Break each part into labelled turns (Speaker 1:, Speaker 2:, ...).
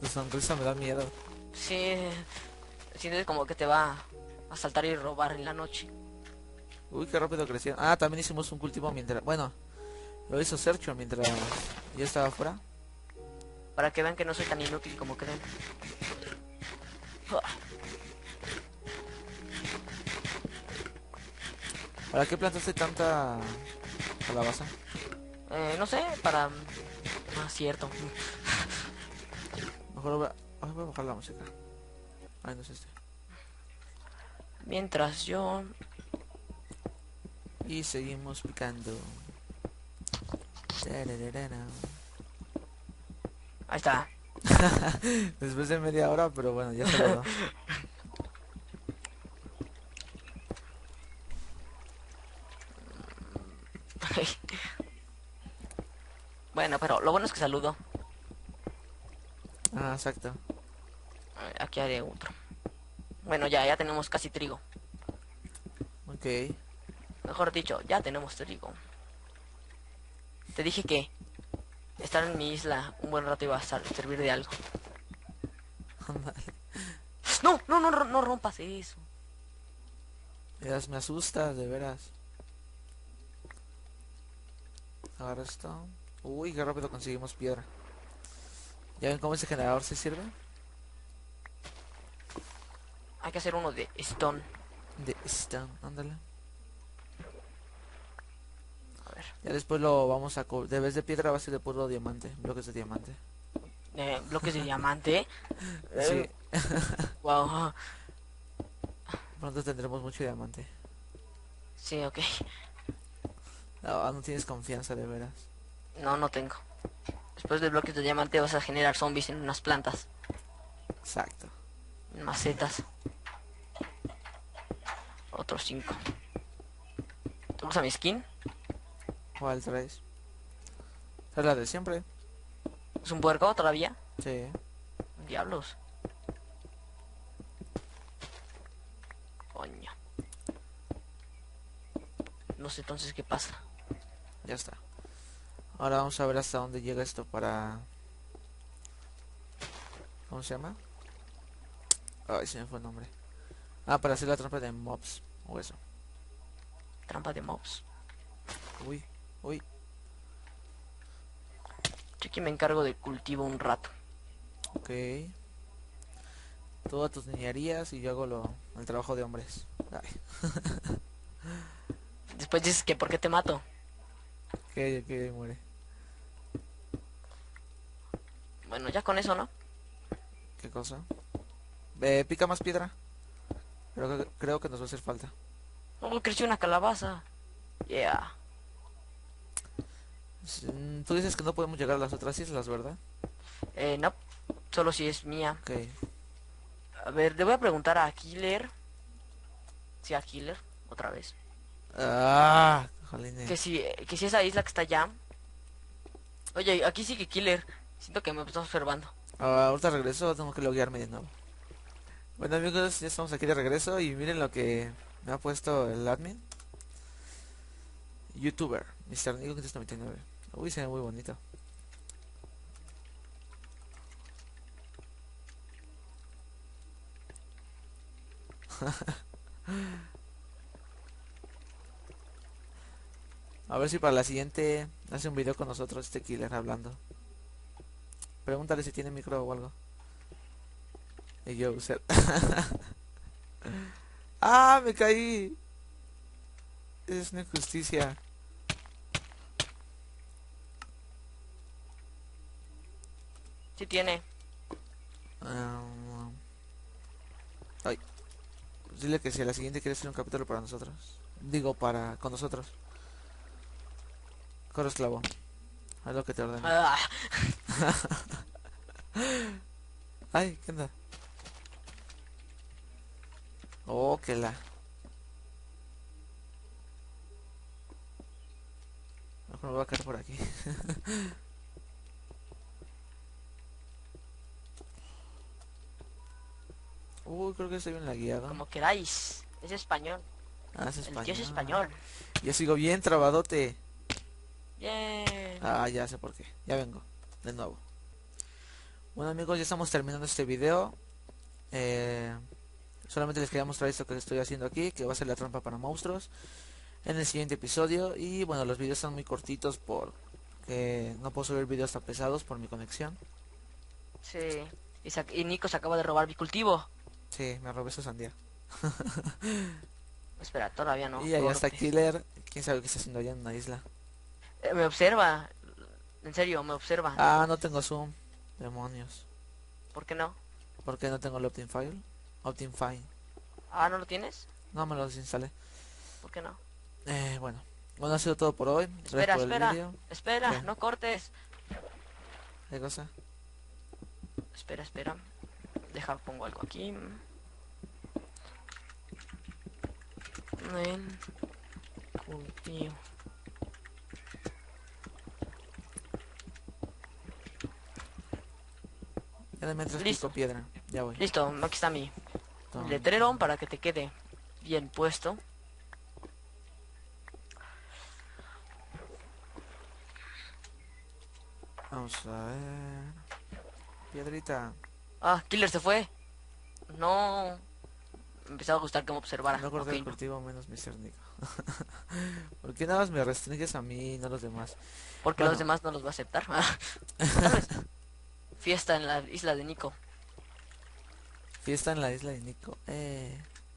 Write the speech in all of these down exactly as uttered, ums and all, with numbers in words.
Speaker 1: Tu sonrisa me da miedo.
Speaker 2: Sí, sientes como que te va a asaltar y robar en la noche.
Speaker 1: Uy, qué rápido creció. Ah, también hicimos un cultivo mientras... Bueno, lo hizo Sergio mientras yo estaba afuera.
Speaker 2: Para que vean que no soy tan inútil como creen.
Speaker 1: ¿Para qué plantaste tanta calabaza?
Speaker 2: Eh, no sé, para... Ah, cierto.
Speaker 1: Mejor voy a... Ay, voy a bajar la música. Ay, no es este.
Speaker 2: Mientras yo...
Speaker 1: Y seguimos picando. Tarararara.
Speaker 2: Ahí está.
Speaker 1: Después de media hora, pero bueno, ya se logró.
Speaker 2: Bueno, pero lo bueno es que saludo.
Speaker 1: Ah, exacto.
Speaker 2: Eh, Aquí haré otro. Bueno, ya, ya tenemos casi trigo.
Speaker 1: Ok.
Speaker 2: Mejor dicho, ya tenemos trigo. Te dije que estar en mi isla un buen rato iba a sal- servir de algo. No, no, no, no, no rompas eso.
Speaker 1: Veras, me asustas, de veras. Agarra esto. Uy, qué rápido conseguimos piedra. ¿Ya ven cómo ese generador se sirve?
Speaker 2: Hay que hacer uno de stone.
Speaker 1: De stone, ándale.
Speaker 2: A ver.
Speaker 1: Ya después lo vamos a... co- De vez de piedra va a ser de puro diamante. Bloques de diamante.
Speaker 2: Eh, bloques de diamante.
Speaker 1: Sí,
Speaker 2: Eh, wow.
Speaker 1: pronto tendremos mucho diamante.
Speaker 2: Sí, ok.
Speaker 1: No, no tienes confianza, de veras.
Speaker 2: No, no tengo. Después de bloques de diamante vas a generar zombies en unas plantas.
Speaker 1: Exacto.
Speaker 2: En macetas. Otros cinco. ¿Te gusta mi skin?
Speaker 1: ¿Cuál traes? Es la de siempre.
Speaker 2: ¿Es un puerco todavía?
Speaker 1: Sí.
Speaker 2: Diablos. Coño. No sé entonces qué pasa.
Speaker 1: Ya está. Ahora vamos a ver hasta dónde llega esto para... ¿Cómo se llama? Ay, se me fue el nombre. Ah, para hacer la trampa de mobs. O eso.
Speaker 2: Trampa de mobs.
Speaker 1: Uy, uy.
Speaker 2: Yo aquí me encargo de cultivo un rato.
Speaker 1: Ok. Todas tus niñerías y yo hago lo, el trabajo de hombres. Ay,
Speaker 2: Después dices que por qué te mato.
Speaker 1: que, que muere.
Speaker 2: Bueno, ya con eso, ¿no?
Speaker 1: ¿Qué cosa? Eh, pica más piedra. Pero que- creo que nos va a hacer falta.
Speaker 2: Oh, creció una calabaza. Yeah.
Speaker 1: Mm, Tú dices que no podemos llegar a las otras islas, ¿verdad?
Speaker 2: Eh, no. Solo si es mía.
Speaker 1: Ok.
Speaker 2: A ver, le voy a preguntar a Killer. Sí, a Killer. Otra vez.
Speaker 1: Ah,
Speaker 2: Que
Speaker 1: jolines.
Speaker 2: si, que si esa isla que está allá. Oye, aquí sigue Killer. Siento que me está observando.
Speaker 1: Ah, ahorita regreso, tengo que loguearme de nuevo. Bueno amigos, ya estamos aquí de regreso y miren lo que me ha puesto el admin. YouTuber, mister Nico quinientos noventa y nueve. Uy, se ve muy bonito. A ver si para la siguiente hace un video con nosotros este killer hablando. Pregúntale si tiene micro o algo. Y yo, usted. ¡Ah! Me caí. Es una injusticia.
Speaker 2: Sí tiene.
Speaker 1: Um, ay, pues dile que si a la siguiente quiere hacer un capítulo para nosotros. Digo, para con nosotros. Corro esclavo. Haz lo que te ordene.
Speaker 2: Ah,
Speaker 1: Ay, ¿qué onda? Oh, que la. Mejor me voy a caer por aquí. Uy, creo que estoy bien lagueado.
Speaker 2: como queráis. Es español.
Speaker 1: Ah, es
Speaker 2: El tío es
Speaker 1: español.
Speaker 2: español.
Speaker 1: Yo sigo bien trabadote.
Speaker 2: Bien.
Speaker 1: Ah, ya sé por qué. Ya vengo. De nuevo. Bueno amigos, ya estamos terminando este video. Eh, solamente les quería mostrar esto que estoy haciendo aquí, que va a ser la trampa para monstruos en el siguiente episodio. Y bueno, los videos son muy cortitos porque no puedo subir videos tan pesados por mi conexión.
Speaker 2: Sí. Y, sa- y Nico se acaba de robar mi cultivo.
Speaker 1: Sí, me robé su sandía.
Speaker 2: Espera, todavía no.
Speaker 1: Y allá está
Speaker 2: corte.
Speaker 1: Killer. Quién sabe qué está haciendo allá en una isla.
Speaker 2: Eh, me observa. En serio, me observa.
Speaker 1: Ah, no tengo zoom. Demonios.
Speaker 2: ¿Por qué no?
Speaker 1: ¿Por qué no tengo el Optifine? Optifine.
Speaker 2: Ah, ¿no lo tienes?
Speaker 1: No me lo desinstalé.
Speaker 2: ¿Por qué no?
Speaker 1: Eh, bueno. Bueno, ha sido todo por hoy. Gracias
Speaker 2: Espera,
Speaker 1: por el
Speaker 2: espera.
Speaker 1: vídeo.
Speaker 2: Espera,
Speaker 1: ¿Qué?
Speaker 2: no cortes.
Speaker 1: ¿Qué cosa?
Speaker 2: Espera, espera. Deja, pongo algo aquí. En cultivo.
Speaker 1: Ya de mientras
Speaker 2: Listo.
Speaker 1: pico piedra. Ya voy.
Speaker 2: Listo, aquí está mi
Speaker 1: Toma.
Speaker 2: letrero para que te quede bien puesto.
Speaker 1: Vamos a ver. Piedrita.
Speaker 2: Ah, Killer se fue. No. Me empezaba a gustar que me observara.
Speaker 1: No corté
Speaker 2: Ok,
Speaker 1: el
Speaker 2: no.
Speaker 1: cultivo menos mister Nico. ¿Por qué nada más me restringes a mí y no a los demás?
Speaker 2: Porque
Speaker 1: Bueno.
Speaker 2: los demás no los va a aceptar. Tal vez. Fiesta en la isla de Nico.
Speaker 1: Fiesta en la isla de Nico. Eh.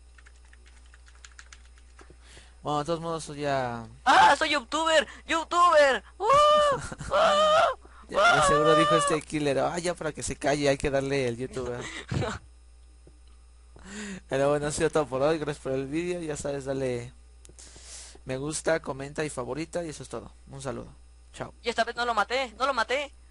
Speaker 1: Bueno, de todos modos ya...
Speaker 2: ¡Ah! ¡Soy youtuber! ¡Youtuber! ¡Uh! ¡Uh!
Speaker 1: Ya, de seguro dijo este Killer. Ah, ya para que se calle hay que darle el youtuber. Pero bueno, ha sido todo por hoy. Gracias por el vídeo. Ya sabes, dale me gusta, comenta y favorita. Y eso es todo. Un saludo. Chao.
Speaker 2: Y esta vez no lo maté, no lo maté.